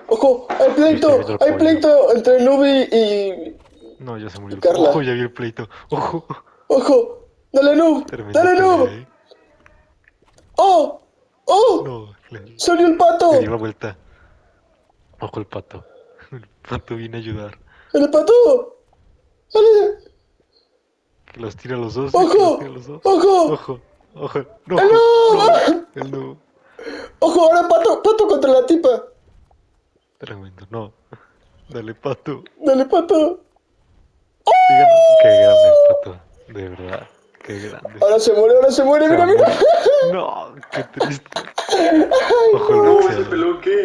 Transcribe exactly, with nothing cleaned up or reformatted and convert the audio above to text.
¡Ojo! ¡Hay pleito! ¡Hay pleito entre Nubi y... No, ya se murió el Carla. Ojo, ya vi el pleito. Ojo. ¡Ojo! ¡Dale, Nub! Tremenda ¡Dale, pelea, Nub! eh. ¡Oh! ¡Oh! No, le, ¡Salió el le dio pato! la vuelta. Ojo el pato. El pato viene a ayudar. ¡El pato! ¡Dale! Que los tira a los dos, eh. Que los ¡Ojo! tira a los dos. ¡Ojo! Ojo. Ojo. No, ¡El ojo. Nub! No. El no. ¡Ojo! Ahora pato, pato contra la tipa. Tremendo. No. Dale, pato. ¡Dale, pato! Sigan. Qué grande el pato. De verdad. Qué grande. Ahora se muere, ahora se muere, Se mira, va a mira. morir. No, qué triste. Ojo el No, ese boxeador. pelón, ¿qué?